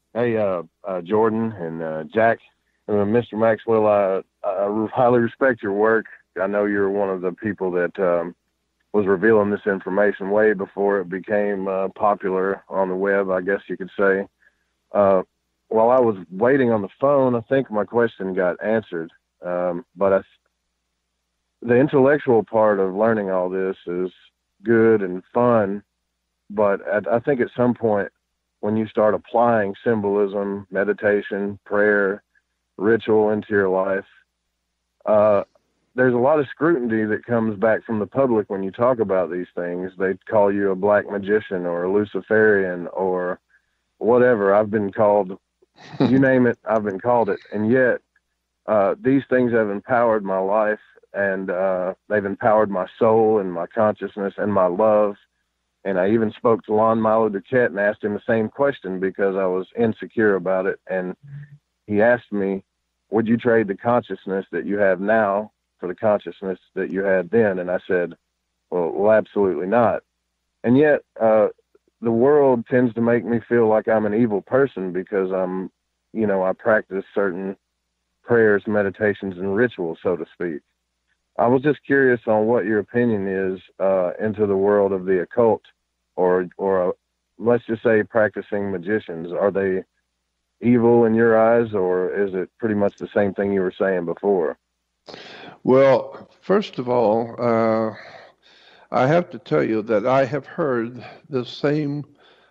Hey, Jordan and Jack, Mr. Maxwell, I highly respect your work. I know you're one of the people that was revealing this information way before it became popular on the web, I guess you could say. Uh, while I was waiting on the phone, I think my question got answered. But the intellectual part of learning all this is good and fun, but I think at some point when you start applying symbolism, meditation, prayer, ritual into your life, uh, there's a lot of scrutiny that comes back from the public when you talk about these things. They call you a black magician or a Luciferian or whatever. I've been called, you name it, I've been called it. And yet, these things have empowered my life, and they've empowered my soul and my consciousness and my love. And I even spoke to Lon Milo Duquette and asked him the same question because I was insecure about it. And he asked me, would you trade the consciousness that you have now for the consciousness that you had then? And I said, well, absolutely not. And yet, the world tends to make me feel like I'm an evil person because I practice certain prayers, meditations, and rituals, so to speak. I was just curious on what your opinion is into the world of the occult, or let's just say practicing magicians. Are they evil in your eyes, or is it pretty much the same thing you were saying before? Well, first of all, I have to tell you that I have heard the same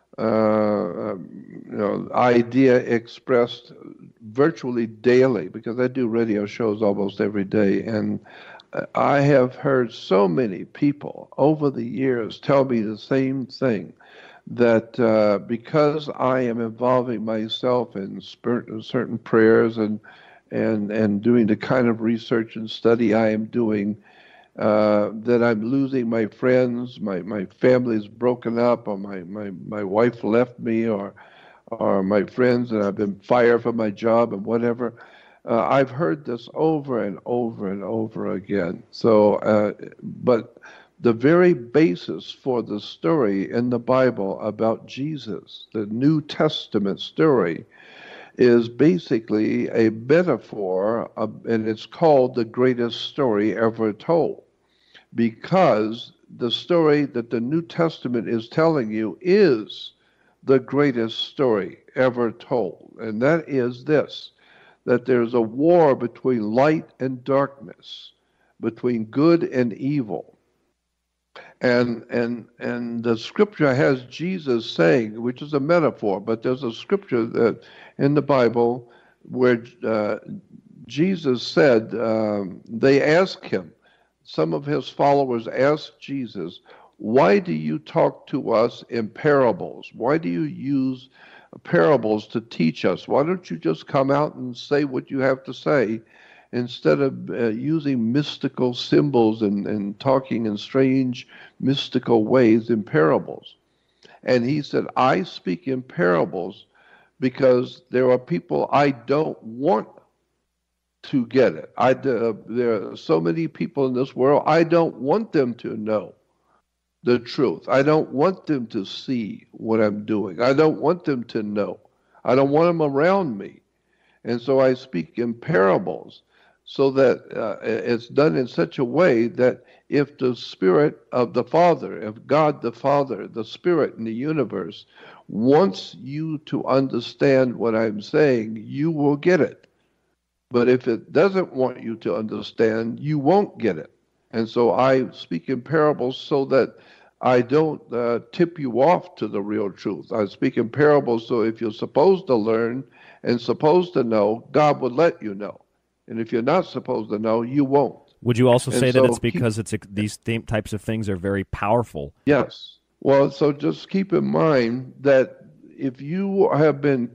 idea expressed virtually daily because I do radio shows almost every day, and I have heard so many people over the years tell me the same thing that because I am involving myself in certain prayers and doing the kind of research and study I am doing, that I'm losing my friends, my family's broken up, or my wife left me, or my friends, and I've been fired from my job and whatever. I've heard this over and over and over again. So, but the very basis for the story in the Bible about Jesus, the New Testament story, is basically a metaphor, and it's called the greatest story ever told, because the story that the New Testament is telling you is the greatest story ever told. And that is this, that there's a war between light and darkness, between good and evil. And the scripture has Jesus saying, which is a metaphor, but there's a scripture that in the Bible where Jesus said, they asked him, some of his followers asked Jesus, why do you talk to us in parables? Why do you use parables to teach us? Why don't you just come out and say what you have to say instead of using mystical symbols and talking in strange mystical ways in parables? And he said, I speak in parables because there are people I don't want to get it. There are so many people in this world, I don't want them to know the truth. I don't want them to see what I'm doing. I don't want them to know. I don't want them around me. And so I speak in parables so that it's done in such a way that if the Spirit of the Father, if God the Father, the Spirit in the universe, wants you to understand what I'm saying, you will get it. But if it doesn't want you to understand, you won't get it. And so I speak in parables so that I don't tip you off to the real truth. I speak in parables so if you're supposed to learn and supposed to know, God would let you know. And if you're not supposed to know, you won't. Would you also And say that so it's because these types of things are very powerful? yes. Well, so just keep in mind that if you have been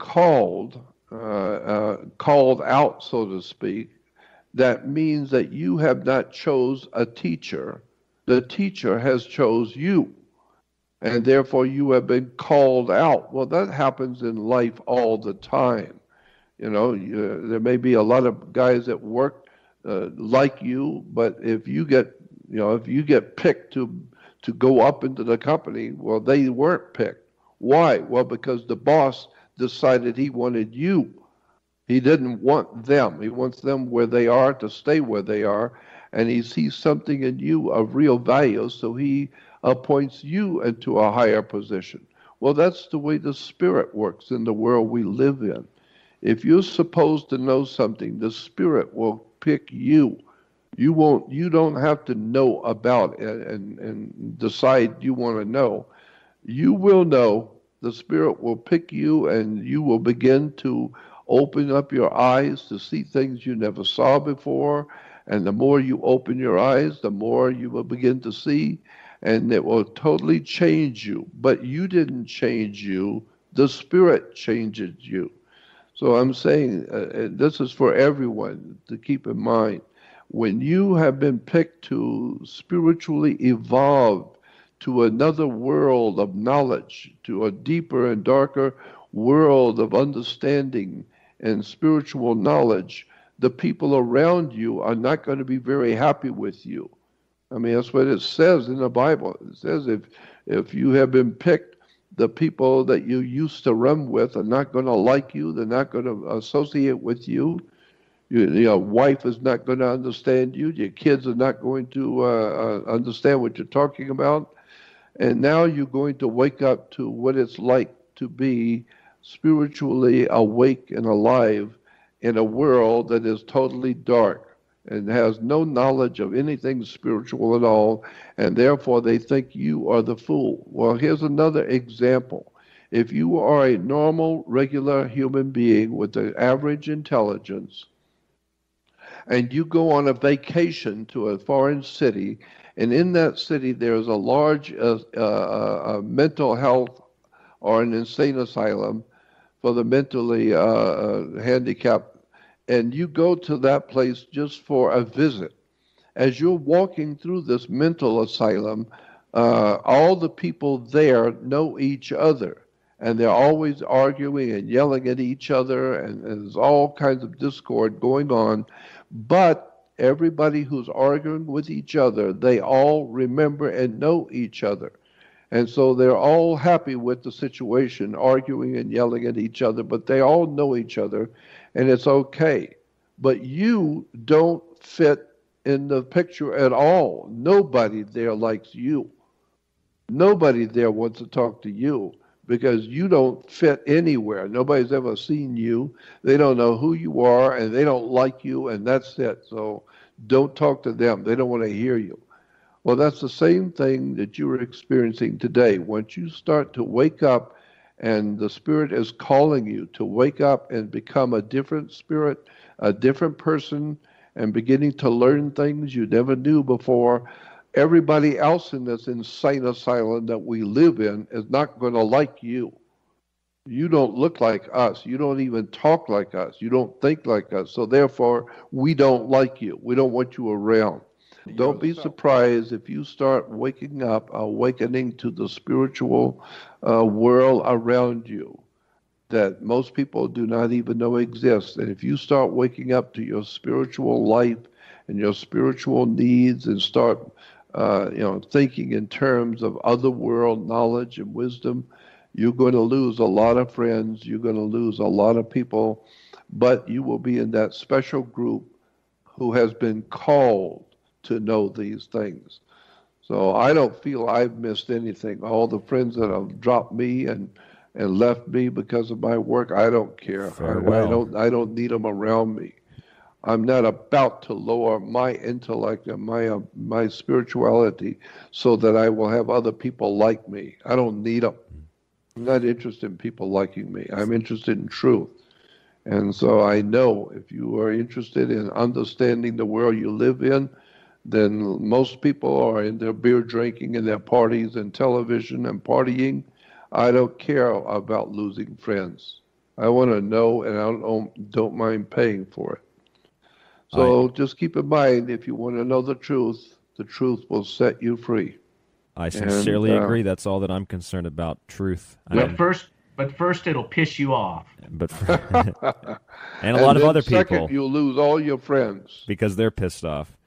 called out, so to speak, that means that you have not chose a teacher. The teacher has chose you, and therefore you have been called out. Well, that happens in life all the time. There may be a lot of guys that work like you, but if you get picked to go up into the company, well, they weren't picked. Why? Well, because the boss decided he wanted you. He didn't want them. He wants them where they are to stay where they are. And he sees something in you of real value, so he appoints you into a higher position. Well, that's the way the Spirit works in the world we live in. If you're supposed to know something, the Spirit will pick you. You don't have to know about it and decide you want to know. You will know. The Spirit will pick you, and you will begin to open up your eyes to see things you never saw before. And the more you open your eyes, the more you will begin to see, and it will totally change you. But you didn't change you. The Spirit changes you. So I'm saying this is for everyone to keep in mind. When you have been picked to spiritually evolve to another world of knowledge, to a deeper and darker world of understanding and spiritual knowledge, the people around you are not going to be very happy with you. I mean, that's what it says in the Bible. It says if you have been picked, the people that you used to run with are not going to like you. They're not going to associate with you. Your wife is not going to understand you. Your kids are not going to understand what you're talking about. And now you're going to wake up to what it's like to be spiritually awake and alive in a world that is totally dark and has no knowledge of anything spiritual at all, and therefore they think you are the fool. Well, here's another example. If you are a normal, regular human being with an average intelligence, and you go on a vacation to a foreign city, and in that city there's a large mental health or an insane asylum for the mentally handicapped, and you go to that place just for a visit. As you're walking through this mental asylum, all the people there know each other, and they're always arguing and yelling at each other, and there's all kinds of discord going on. But everybody who's arguing with each other, they all remember and know each other. And so they're all happy with the situation, arguing and yelling at each other, but they all know each other, and it's okay. But you don't fit in the picture at all. Nobody there likes you. Nobody there wants to talk to you because you don't fit anywhere. Nobody's ever seen you. They don't know who you are, and they don't like you, and that's it. So don't talk to them. They don't want to hear you. Well, that's the same thing that you are experiencing today. Once you start to wake up and the Spirit is calling you to wake up and become a different spirit, a different person, and beginning to learn things you never knew before, everybody else in this insane asylum that we live in is not going to like you. You don't look like us. You don't even talk like us. You don't think like us. So therefore, we don't like you. We don't want you around. Don't be surprised if you start waking up, awakening to the spiritual world around you that most people do not even know exists. And if you start waking up to your spiritual life and your spiritual needs and start thinking in terms of other world knowledge and wisdom, you're going to lose a lot of friends. You're going to lose a lot of people, but you will be in that special group who has been called to know these things. So I don't feel I've missed anything. All the friends that have dropped me and left me because of my work, I don't care. I don't need them around me. I'm not about to lower my intellect and my spirituality so that I will have other people like me. I don't need them. I'm not interested in people liking me. I'm interested in truth. And so I know if you are interested in understanding the world you live in, then most people are in their beer drinking and their parties and television and partying. I don't care about losing friends. I want to know, and I don't mind paying for it. So just keep in mind, if you want to know the truth will set you free. I sincerely agree. That's all that I'm concerned about, truth. But first it'll piss you off. And a lot of other people. Second, you'll lose all your friends. Because they're pissed off.